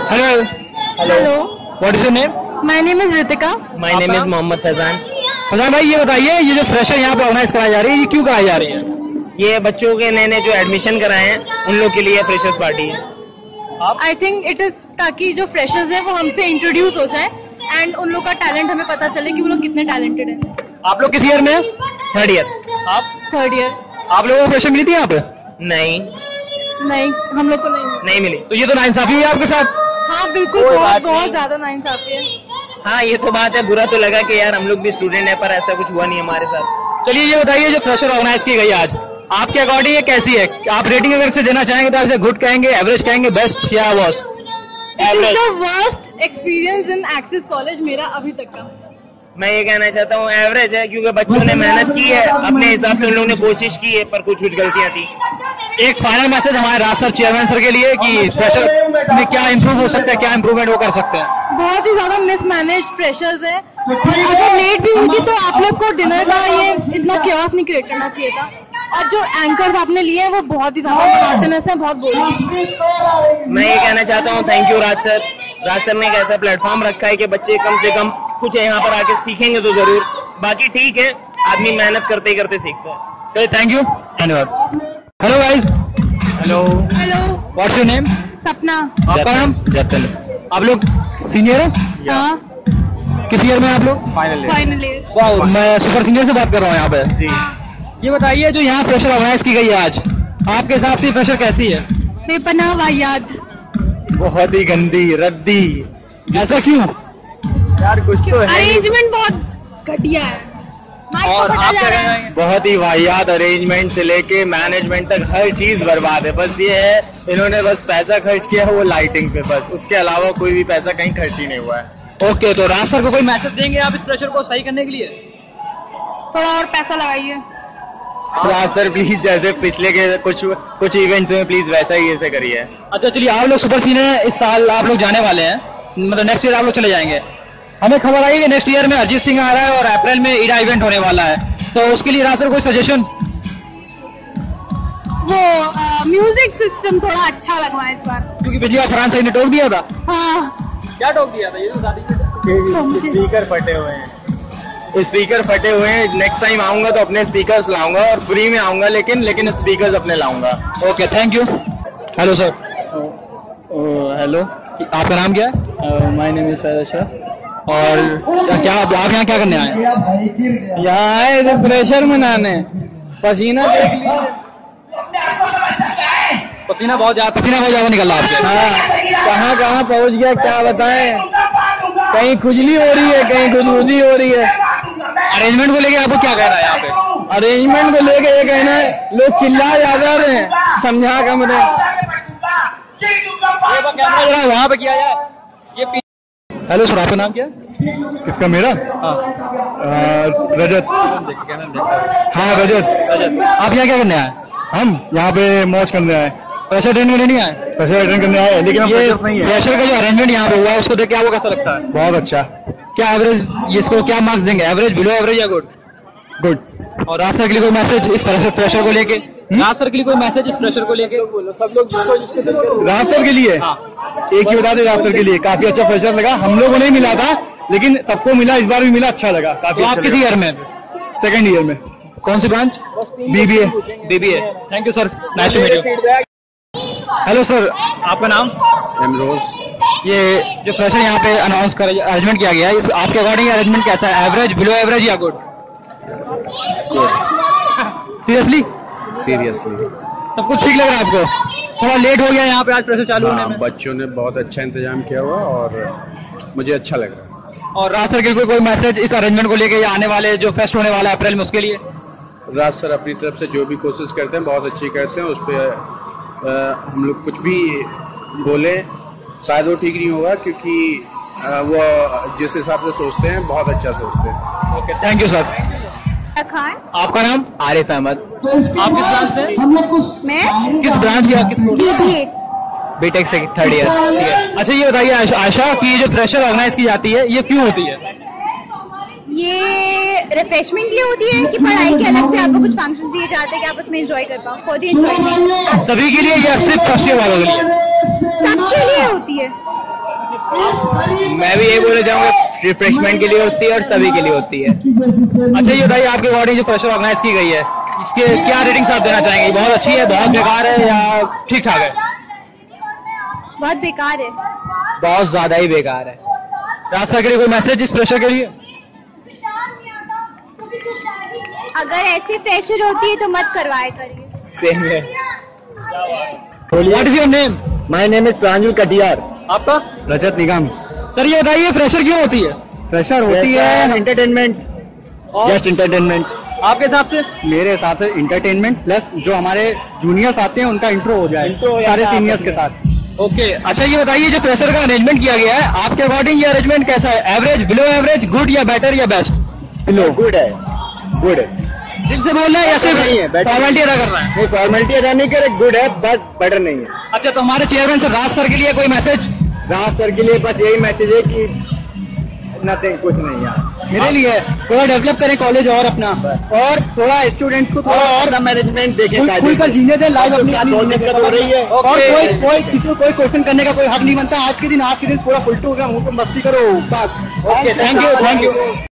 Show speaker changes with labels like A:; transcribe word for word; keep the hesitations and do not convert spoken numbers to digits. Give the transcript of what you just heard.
A: Hello.
B: Hello.
A: What is your name?
B: My name is Ritika.
C: My name is Mohammad Faizan.
A: Faizan भाई ये बताइए, ये जो फ्रेशर यहाँ पे ऑर्गेनाइज कराई जा रही है, ये क्यों कराई जा रही है?
C: ये बच्चों के नए नए जो एडमिशन कराए हैं उन लोग के लिए फ्रेशर्स पार्टी है।
B: आई थिंक इट इज ताकि जो फ्रेशर्स हैं वो हमसे इंट्रोड्यूस हो जाए एंड उन लोग का टैलेंट हमें पता चले कि वो लोग कितने टैलेंटेड हैं।
A: आप लोग किस ईयर में?
C: Third year.
A: आप
B: थर्ड ईयर।
A: आप लोगों को फ्रेशर मिली थी यहाँ पे?
C: नहीं
B: नहीं, हम लोग को नहीं।
C: नहीं मिली।
A: तो ये तो नाइंसाफी है आपके साथ।
B: हाँ बिल्कुल, बहुत बहुत ज्यादा नाइंसाफी है।
C: हाँ ये तो बात है, बुरा तो लगा कि यार हम लोग भी स्टूडेंट है पर ऐसा कुछ हुआ नहीं हमारे साथ।
A: चलिए ये बताइए, जो फ्रेशर ऑर्गेनाइज की गई आज, आपके अकॉर्डिंग ये कैसी है? आप रेटिंग अगर से देना चाहेंगे तो आप गुड कहेंगे, एवरेज कहेंगे, बेस्ट या worst?
B: It is the worst experience in Axis college मेरा अभी तक का।
C: मैं ये कहना चाहता हूँ एवरेज है, क्योंकि बच्चों ने मेहनत की है, अपने हिसाब से उन लोगों ने कोशिश की है, पर कुछ कुछ गलतियां थी।
A: एक फाइनल मैसेज हमारे राज सर, चेयरमैन सर के लिए कि फ्रेशर में क्या इंप्रूव हो सकता है, क्या इंप्रूवमेंट वो कर सकते हैं?
B: बहुत ही ज्यादा मिसमैनेज फ्रेशर्स है, और अगर लेट भी हुई थी तो आप लोग को डिनर का ये इतना क्योस नहीं क्रिएट करना चाहिए था। और जो एंकर्स आपने लिए हैं वो बहुत ही ज्यादा मोनोटोनस है, बहुत बोरिंग।
C: मैं ये कहना चाहता हूँ thank you Raj sir. Raj sir ने एक ऐसा प्लेटफॉर्म रखा है कि बच्चे कम से कम कुछ यहाँ पर आके सीखेंगे तो जरूर, बाकी ठीक है, आदमी मेहनत करते ही करते सीखता है।
A: थैंक यू, धन्यवाद। Hello guys.
C: Hello.
B: Hello.
A: What's your name?
B: Sapna.
A: आपका नाम?
C: जतन।
A: आप लोग सीनियर हैं?
B: हाँ।
A: किस ईयर में आप लोग?
C: फाइनल
B: फाइनल
A: वाह, मैं सुपर सीनियर से बात कर रहा हूँ यहाँ पे।
C: जी।
A: ये बताइए, जो यहाँ फ्रेशर ऑर्गेनाइज की गई है आज, आपके हिसाब से फ्रेशर कैसी है?
B: बेपनाह वाहियात।
A: बहुत ही गंदी, रद्दी। ऐसा क्यों?
C: यार कुछ तो
B: अरेंजमेंट बहुत घटिया है।
A: और आप क्या कहना है?
C: बहुत ही वाहियात अरेंजमेंट से लेके मैनेजमेंट तक हर चीज बर्बाद है। बस ये है इन्होंने बस पैसा खर्च किया है वो लाइटिंग पे, बस उसके अलावा कोई भी पैसा कहीं खर्च ही नहीं हुआ है।
A: ओके, तो राज सर को कोई मैसेज देंगे आप इस प्रेशर को सही करने के लिए?
B: थोड़ा और पैसा लगाइए।
C: राज सर प्लीज जैसे पिछले के कुछ कुछ इवेंट्स में प्लीज वैसा ही ऐसे करिए।
A: अच्छा चलिए, आप लोग सुपर सीनियर हैं, इस साल आप लोग जाने वाले हैं, मतलब नेक्स्ट ईयर आप लोग चले जाएंगे। हमें खबर आई है नेक्स्ट ईयर में अरिजीत सिंह आ रहा है और अप्रैल में ईडा इवेंट होने वाला है, तो उसके लिए राज सर कोई सजेशन?
B: वो म्यूजिक सिस्टम थोड़ा अच्छा लगवाए इस बार,
A: क्योंकि पिछली बार फरहान सही ने टोक दिया था।
B: हाँ।
A: क्या टोक दिया था? ये तो शादी
C: स्पीकर फटे हुए हैं, स्पीकर फटे हुए हैं। नेक्स्ट टाइम आऊंगा तो अपने स्पीकर्स लाऊंगा और फ्री में आऊंगा, लेकिन लेकिन स्पीकर्स अपने लाऊंगा।
A: Okay, thank you. Hello sir.
C: Hello,
A: आपका नाम क्या है?
C: My name is Syed.
A: और क्या आप यहाँ क्या करने आए?
C: यहाँ आए थे फ्रेशर मनाने, पसीना देख लीजिए।
A: पसीना बहुत ज्यादा पसीना बहुत ज्यादा निकल रहा है आपके।
C: हाँ, कहाँ कहाँ पहुँच गया क्या बताएं, कहीं खुजली हो रही है, कहीं खुजबुजी हो रही है।
A: अरेंजमेंट को लेके आपको क्या कहना है यहाँ पे?
C: अरेंजमेंट को लेके ये कहना है, लोग चिल्ला ज्यादा रहे हैं, समझा कम रहे।
A: कैमरा जरा वहाँ पे किया जाए। ये हेलो सर, आपका नाम क्या है?
D: किसका? मेरा?
A: हाँ।
D: आ, रजत। हाँ रजत।
A: रजत, आप यहाँ क्या करने आए?
D: हम यहाँ पे मौज करने आए,
A: प्रेशर ट्रेन करने नहीं आए?
D: प्रेशर अटेंड करने आए, लेकिन हम
A: ये
D: फ्रेशर्स नहीं है।
A: फ्रेशर का जो अरेंजमेंट यहाँ पे हुआ है उसको देख के आपको कैसा लगता है?
D: बहुत अच्छा।
A: क्या एवरेज, इसको क्या मार्क्स देंगे? एवरेज, बिलो एवरेज या गुड?
D: गुड।
A: और राज सर के लिए कोई मैसेज इस फ्रेशर को लेके? राज सर के लिए कोई मैसेज इस फ्रेशर को लेके? बोलो सब लोग जिसको जिसको।
D: रास्तर के लिए
A: हाँ।
D: एक ही बता दे, रास्तर के लिए काफी अच्छा फ्रेशर लगा। हम लोगों को नहीं मिला था, लेकिन सबको मिला, इस बार भी मिला, अच्छा लगा काफी।
A: तो आप किसी ईयर में?
D: सेकंड ईयर में।
A: कौन सी branch?
D: BBA.
A: BBA. Thank you sir, nice to meet you. Hello sir, आपका नाम?
D: एमरोज।
A: ये जो फ्रेशर यहाँ पे अनाउंस कर अरेंजमेंट किया गया है, इस आपके अकॉर्डिंग अरेंजमेंट कैसा है? एवरेज, बिलो एवरेज या गुड? सीरियसली?
D: सीरियसली
A: सब कुछ ठीक लग रहा है आपको? थोड़ा लेट हो गया यहाँ पे आज फ्रेशर चालू होने में।
D: बच्चों ने बहुत अच्छा इंतजाम किया हुआ और मुझे अच्छा लग रहा है।
A: और राज सर के लिए कोई मैसेज इस अरेंजमेंट को लेके या आने वाले जो फेस्ट होने वाला है अप्रैल में उसके लिए?
D: राज सर अपनी तरफ से जो भी कोशिश करते हैं बहुत अच्छी करते हैं, उस पर हम लोग कुछ भी बोले शायद वो ठीक नहीं होगा, क्योंकि आ, वो जिस हिसाब से सोचते हैं बहुत अच्छा सोचते हैं।
A: Okay, thank you sir.
B: Khan.
A: आपका नाम?
C: आरिफ अहमद।
A: आप किस ब्रांच से?
B: मैं
A: किस ब्रांच की? किस
B: बीबीए
C: बीटेक से थर्ड ईयर।
A: ठीक है। अच्छा ये बताइए आशा, आशा की जो फ्रेशर ऑर्गेनाइज की जाती है ये क्यों होती है?
B: ये रिफ्रेशमेंट के लिए होती है कि पढ़ाई के अलग से आपको कुछ फंक्शंस दिए जाते हैं कि आप उसमें एंजॉय कर पाओ? For the enjoyment.
A: सभी के लिए या सिर्फ फर्स्ट ईयर वालों के लिए?
B: सबके लिए होती है।
C: मैं भी यही बोलना चाहूँगा, रिफ्रेशमेंट के लिए होती है और सभी के लिए होती है।
A: अच्छा ये बताइए, आपके अकॉर्डिंग जो फ्रेशर ऑर्गेनाइज की गई है, इसके क्या रेटिंग्स आप देना चाहेंगे? बहुत अच्छी है, बहुत बेकार है, या ठीक ठाक है?
B: बहुत बेकार है।
C: बहुत ज्यादा ही बेकार है।
A: रास्ता के लिए कोई मैसेज इस फ्रेशर के लिए?
B: अगर ऐसी प्रेशर होती है तो मत करवाया करिए।
C: सेम है।
A: What is your name?
C: My name is Pranjal Katiyar.
A: आपका?
D: रजत निगम।
A: सर ये बताइए, फ्रेशर क्यों होती है?
D: फ्रेशर होती है
C: एंटरटेनमेंट, जस्ट एंटरटेनमेंट।
A: आपके हिसाब से?
D: मेरे हिसाब से इंटरटेनमेंट प्लस जो हमारे जूनियर्स आते हैं उनका इंट्रो हो जाए
C: Intro हो
D: सारे
C: जाता है
D: सीनियर्स
C: आपस
D: के साथ।
A: ओके अच्छा ये बताइए, जो फ्रेशर का अरेंजमेंट किया गया है, आपके अकॉर्डिंग ये अरेंजमेंट कैसा है? एवरेज, बिलो एवरेज, गुड या बेटर या बेस्ट?
C: बिलो गुड है, गुड है।
A: दिल से बोल रहे हैं या सिर्फ
C: नहीं है, better
A: फॉर्मेलिटी अदा कर रहे हैं?
C: नहीं, फॉर्मेलिटी अदा नहीं करे, गुड है बट बेटर नहीं है।
A: अच्छा तो हमारे चेयरमैन सर राज सर के लिए कोई मैसेज?
C: राज सर के लिए बस यही मैसेज है कि नथिंग, कुछ नहीं यार।
D: मेरे लिए थोड़ा डेवलप करें कॉलेज और अपना, और थोड़ा स्टूडेंट्स को थोड़ा और
C: मैनेजमेंट देखें,
D: खुल- खुलकर जीने दे लाइव अपनी अपनी
C: बहुत
D: जिंदगी
C: दिक्कत हो रही है।
D: और कोई कोई किसी को कोई क्वेश्चन करने का कोई हक नहीं बनता। आज के दिन आज के दिन पूरा फुलटू हो गया, मुंह पे मस्ती करो बस।
A: Okay thank you thank you.